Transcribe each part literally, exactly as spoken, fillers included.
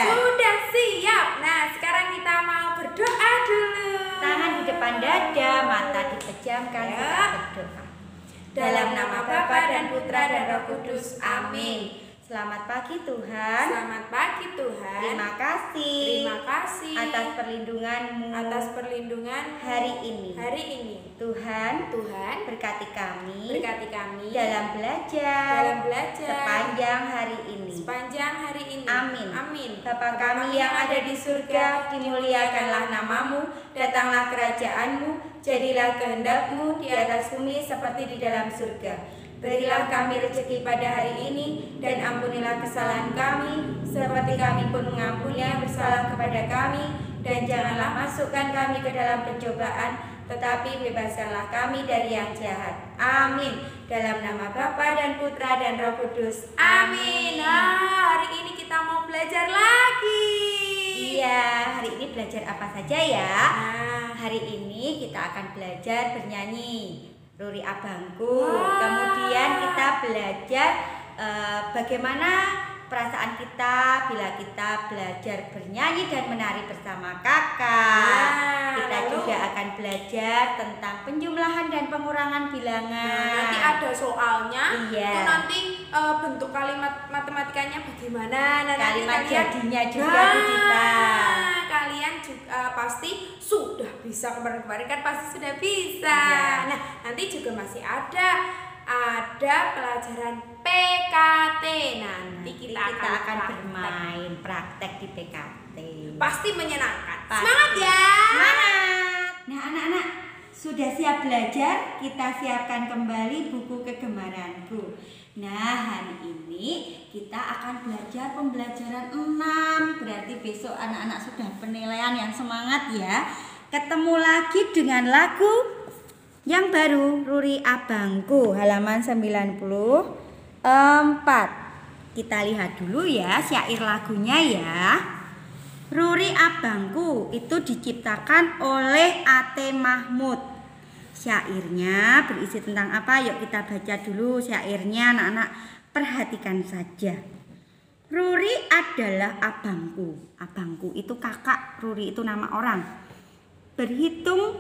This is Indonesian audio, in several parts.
Sudah siap. Nah, sekarang kita mau berdoa dulu. Tangan di depan dada, mata dipejamkan, Ya. kita berdoa. Dalam nama Bapa dan Putra dan Roh Kudus. Amin. Selamat pagi Tuhan. Selamat pagi Tuhan. Terima kasih. Terima kasih atas perlindungan-Mu atas perlindungan hari ini. Hari ini. Tuhan, Tuhan berkati kami berkati kami dalam belajar dalam belajar sepanjang hari ini. sepanjang hari ini. Amin. Amin. Bapa kami yang ada di surga, dimuliakanlah nama-Mu, datanglah kerajaan-Mu, jadilah kehendak-Mu di atas bumi seperti di dalam surga. Berilah kami rezeki pada hari ini, dan ampunilah kesalahan kami, seperti kami pun mengampuni yang bersalah kepada kami. Dan janganlah masukkan kami ke dalam pencobaan, tetapi bebaskanlah kami dari yang jahat. Amin. Dalam nama Bapa dan Putra dan Roh Kudus. Amin. Nah, hari ini kita mau belajar lagi. Iya, hari ini belajar apa saja ya? Nah, Hari ini kita akan belajar bernyanyi Ruri Abangku. Wow. Kemudian kita belajar eh, bagaimana perasaan kita bila kita belajar bernyanyi dan menari bersama kakak. Nah, Kita lalu- juga akan belajar tentang penjumlahan dan pengurangan bilangan. Nah, nanti ada soalnya. Iya. Itu nanti eh, bentuk kalimat matematikanya bagaimana? Nah, nanti Kalimat kalian- jadinya juga Nah, Bu Dita. Kalian juga pasti sudah bisa, kemarin-kemarin kan pasti sudah bisa. Iya. Nah, nanti juga masih ada ada pelajaran P K T. Nanti kita, kita akan praktek. bermain praktek di P K T. Pasti menyenangkan. Pasti. Semangat ya. Semangat. Nah anak-anak, sudah siap belajar? Kita siapkan kembali buku kegemaranku. Nah hari ini kita akan belajar pembelajaran enam. Berarti besok anak-anak sudah penilaian yang semangat ya. Ketemu lagi dengan lagu yang baru, Ruri Abangku, halaman sembilan puluh empat. Kita lihat dulu ya syair lagunya ya. Ruri Abangku itu diciptakan oleh A T Mahmud. Syairnya berisi tentang apa? Yuk kita baca dulu syairnya, anak-anak perhatikan saja. Ruri adalah abangku. Abangku itu kakak, Ruri itu nama orang. Berhitung,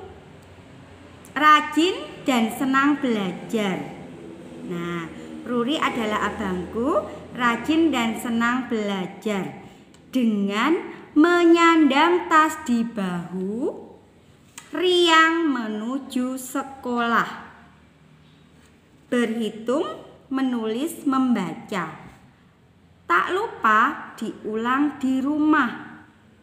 rajin dan senang belajar. Nah, Ruri adalah abangku, rajin dan senang belajar. Dengan menyandang tas di bahu, riang menuju sekolah. Berhitung, menulis, membaca. Tak lupa diulang di rumah.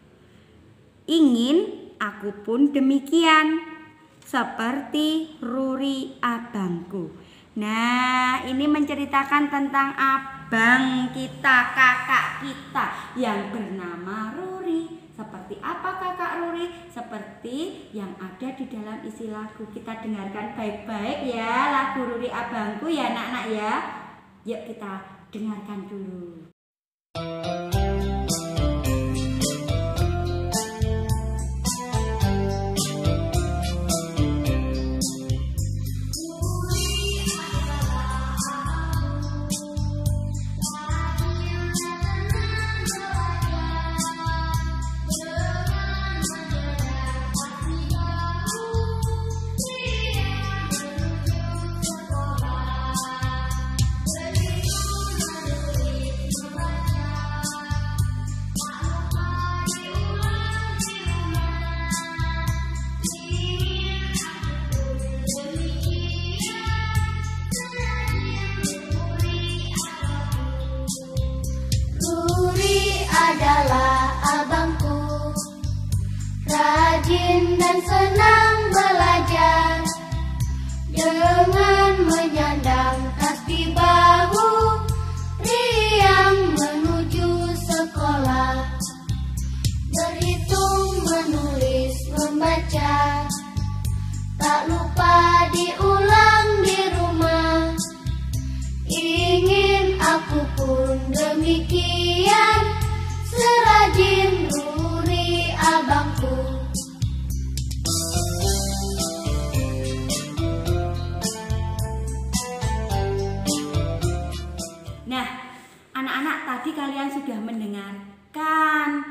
Ingin aku pun demikian, seperti Ruri abangku. Nah, ini menceritakan tentang abang kita, kakak kita yang bernama Ruri. Seperti apa kakak Ruri? Seperti yang ada di dalam isi lagu. Kita dengarkan baik-baik ya lagu Ruri Abangku ya anak-anak ya. Yuk kita dengarkan dulu. Adalah abangku, rajin dan senang belajar, dengan menyandang tas di bahu, riang menuju sekolah. Berhitung, menulis, membaca, tak lupa diulang di rumah. Ingin aku pun demikian, serajin Ruri abangku. Nah, anak-anak tadi kalian sudah mendengarkan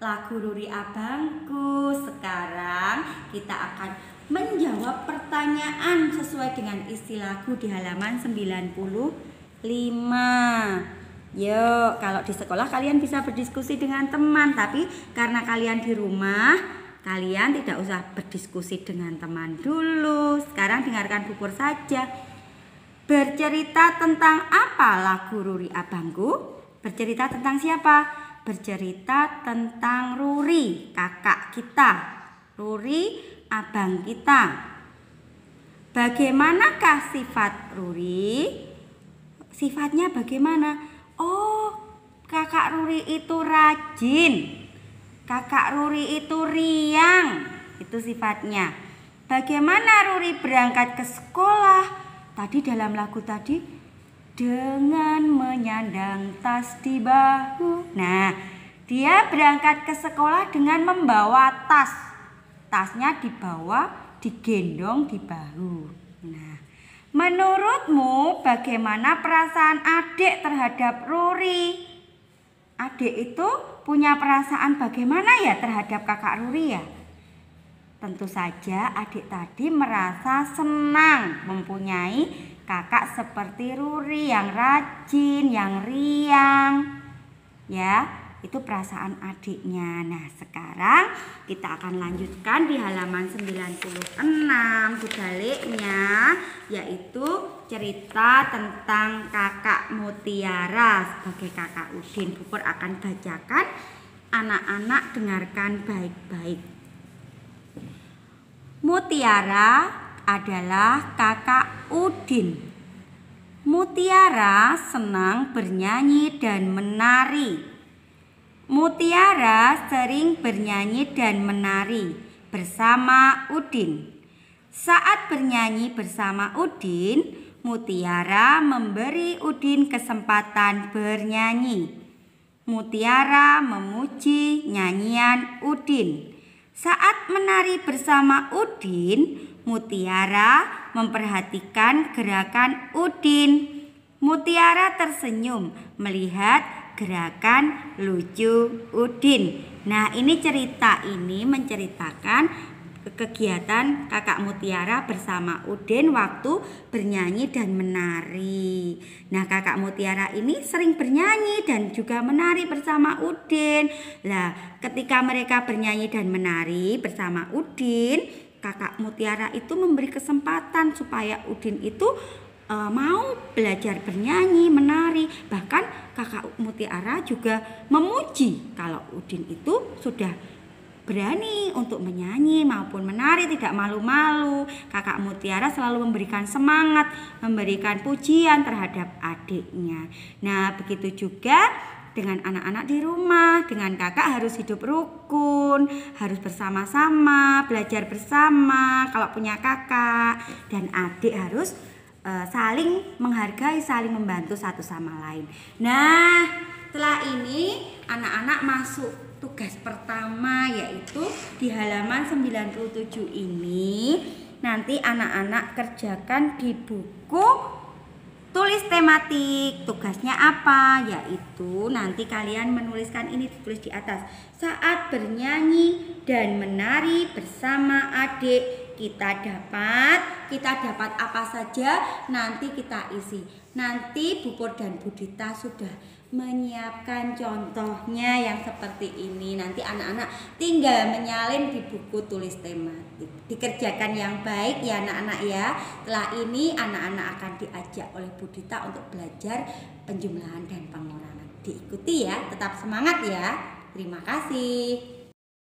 lagu Ruri Abangku. Sekarang kita akan menjawab pertanyaan sesuai dengan isi lagu di halaman sembilan puluh lima. Yuk, kalau di sekolah kalian bisa berdiskusi dengan teman, tapi karena kalian di rumah, kalian tidak usah berdiskusi dengan teman dulu. Sekarang dengarkan Bu Pur saja. Bercerita tentang apa lagu Ruri Abangku? Bercerita tentang siapa? Bercerita tentang Ruri, kakak kita. Ruri, abang kita. Bagaimanakah sifat Ruri? Sifatnya bagaimana? Oh, kakak Ruri itu rajin. Kakak Ruri itu riang. Itu sifatnya. Bagaimana Ruri berangkat ke sekolah? Tadi dalam lagu tadi dengan menyandang tas di bahu. Nah, dia berangkat ke sekolah dengan membawa tas. Tasnya dibawa, digendong di bahu. Nah, menurutmu bagaimana perasaan adik terhadap Ruri? Adik itu punya perasaan bagaimana ya terhadap kakak Ruri ya? Tentu saja adik tadi merasa senang mempunyai kakak seperti Ruri yang rajin, yang riang. Ya, itu perasaan adiknya. Nah, sekarang kita akan lanjutkan di halaman sembilan puluh enam sebaliknya, yaitu cerita tentang kakak Mutiara sebagai kakak Udin. Bu Pur akan bacakan, anak-anak dengarkan baik-baik. Mutiara adalah kakak Udin. Mutiara senang bernyanyi dan menari. Mutiara sering bernyanyi dan menari bersama Udin. Saat bernyanyi bersama Udin, Mutiara memberi Udin kesempatan bernyanyi. Mutiara memuji nyanyian Udin. Saat menari bersama Udin, Mutiara memperhatikan gerakan Udin. Mutiara tersenyum melihat gerakan lucu Udin. Nah, ini cerita ini menceritakan kegiatan kakak Mutiara bersama Udin waktu bernyanyi dan menari. Nah, kakak Mutiara ini sering bernyanyi dan juga menari bersama Udin. Nah, ketika mereka bernyanyi dan menari bersama Udin, kakak Mutiara itu memberi kesempatan supaya Udin itu e, mau belajar bernyanyi, menari. Bahkan kakak Mutiara juga memuji kalau Udin itu sudah berani untuk menyanyi maupun menari, tidak malu-malu. Kakak Mutiara selalu memberikan semangat, memberikan pujian terhadap adiknya. Nah, begitu juga dengan anak-anak di rumah. Dengan kakak harus hidup rukun, harus bersama-sama, belajar bersama kalau punya kakak. Dan adik harus uh, saling menghargai, saling membantu satu sama lain. Nah, setelah ini anak-anak masuk tugas pertama, yaitu di halaman sembilan puluh tujuh ini. Nanti anak-anak kerjakan di buku tulis tematik. Tugasnya apa? Yaitu nanti kalian menuliskan ini, ditulis di atas. Saat bernyanyi dan menari bersama adik, kita dapat kita dapat apa saja nanti kita isi. Nanti Bu Pur dan Bu Dita sudah menyiapkan contohnya yang seperti ini. Nanti anak-anak tinggal menyalin di buku tulis tematik. Dikerjakan yang baik ya anak-anak ya. Setelah ini anak-anak akan diajak oleh Bu Dita untuk belajar penjumlahan dan pengurangan. Diikuti ya, tetap semangat ya. Terima kasih.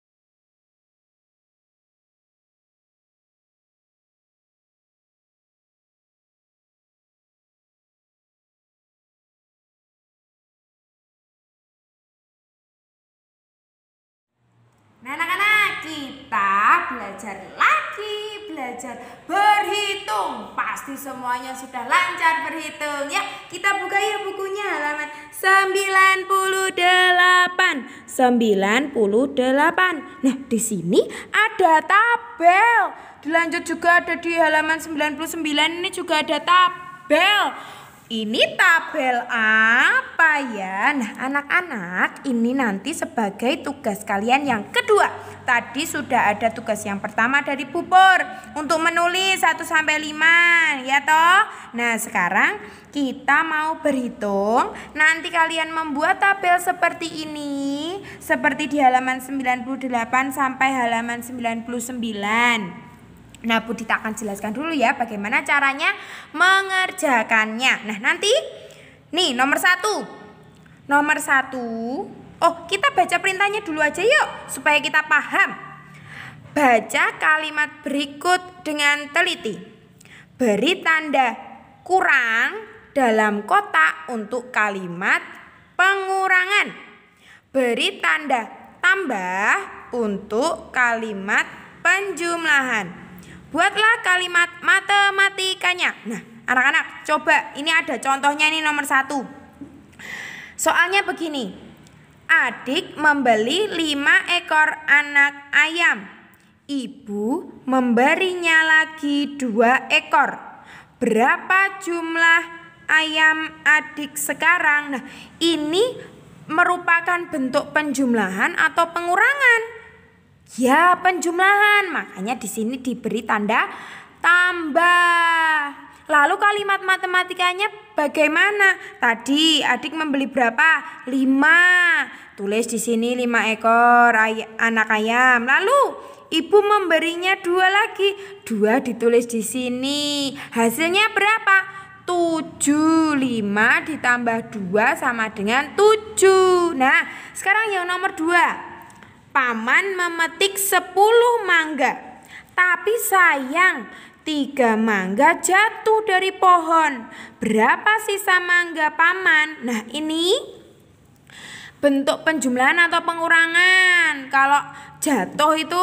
Nah, anak-anak, kita belajar lagi, belajar berhitung. Pasti semuanya sudah lancar berhitung ya. Kita buka ya bukunya, halaman sembilan puluh delapan. sembilan puluh delapan. Nah, di sini ada tabel. Dilanjut juga ada di halaman sembilan puluh sembilan, ini juga ada tabel. Ini tabel apa ya? Nah, anak-anak, ini nanti sebagai tugas kalian yang kedua. Tadi sudah ada tugas yang pertama dari Bu Pur untuk menulis satu sampai lima, ya toh? Nah, sekarang kita mau berhitung. Nanti kalian membuat tabel seperti ini, seperti di halaman sembilan puluh delapan sampai halaman sembilan puluh sembilan. Nah, Bu Dita akan jelaskan dulu ya bagaimana caranya mengerjakannya. Nah, nanti nih nomor satu. Nomor satu. Oh, kita baca perintahnya dulu aja yuk supaya kita paham. Baca kalimat berikut dengan teliti. Beri tanda kurang dalam kotak untuk kalimat pengurangan. Beri tanda tambah untuk kalimat penjumlahan. Buatlah kalimat matematikanya. Nah, anak-anak, coba ini ada contohnya nih nomor satu. Soalnya begini. Adik membeli lima ekor anak ayam. Ibu memberinya lagi dua ekor. Berapa jumlah ayam adik sekarang? Nah, ini merupakan bentuk penjumlahan atau pengurangan? Ya, penjumlahan. Makanya di sini diberi tanda tambah. Lalu kalimat matematikanya bagaimana? Tadi adik membeli berapa? lima. Tulis di sini lima ekor ay- anak ayam. Lalu ibu memberinya dua lagi. dua ditulis di sini. Hasilnya berapa? tujuh. lima ditambah dua sama dengan tujuh. Nah, sekarang yang nomor dua. Paman memetik sepuluh mangga, tapi sayang tiga mangga jatuh dari pohon. Berapa sisa mangga paman? Nah, ini bentuk penjumlahan atau pengurangan. Kalau jatuh itu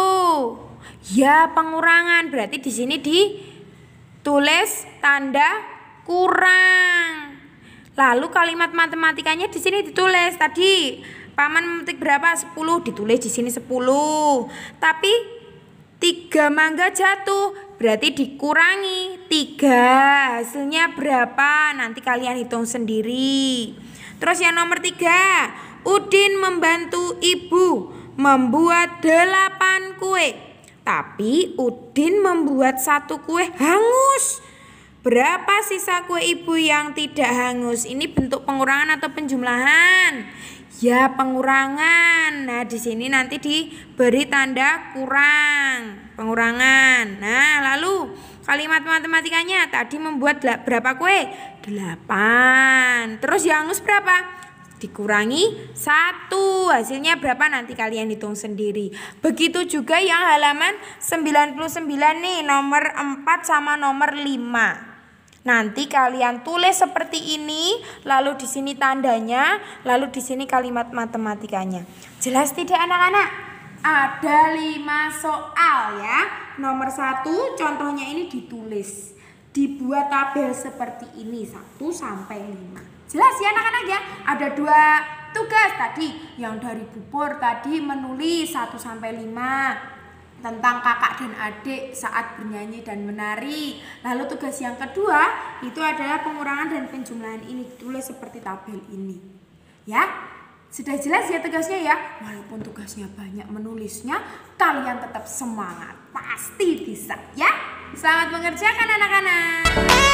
ya pengurangan, berarti di sini ditulis tanda kurang. Lalu kalimat matematikanya di sini ditulis tadi. Paman memetik berapa? sepuluh, ditulis di sini sepuluh. Tapi tiga mangga jatuh, berarti dikurangi tiga. Hasilnya berapa? Nanti kalian hitung sendiri. Terus yang nomor tiga, Udin membantu ibu membuat delapan kue. Tapi Udin membuat satu kue hangus. Berapa sisa kue ibu yang tidak hangus? Ini bentuk pengurangan atau penjumlahan? Ya, pengurangan. Nah, di sini nanti diberi tanda kurang, pengurangan. Nah, lalu kalimat matematikanya tadi membuat berapa kue? delapan. Terus yang hangus berapa? Dikurangi satu. Hasilnya berapa? Nanti kalian hitung sendiri. Begitu juga yang halaman sembilan puluh sembilan nih, nomor empat sama nomor lima. Nanti kalian tulis seperti ini, lalu di sini tandanya, lalu di sini kalimat matematikanya. Jelas tidak anak-anak? Ada lima soal ya. Nomor satu, contohnya ini ditulis. Dibuat tabel seperti ini, satu sampai lima. Jelas ya anak-anak ya? Ada dua tugas tadi. Yang dari Bu Pur tadi menulis satu sampai lima. Tentang kakak dan adik saat bernyanyi dan menari. Lalu tugas yang kedua itu adalah pengurangan dan penjumlahan ini ditulis seperti tabel ini. Ya, sudah jelas ya tugasnya ya. Walaupun tugasnya banyak menulisnya, kalian tetap semangat, pasti bisa ya. Selamat mengerjakan anak-anak.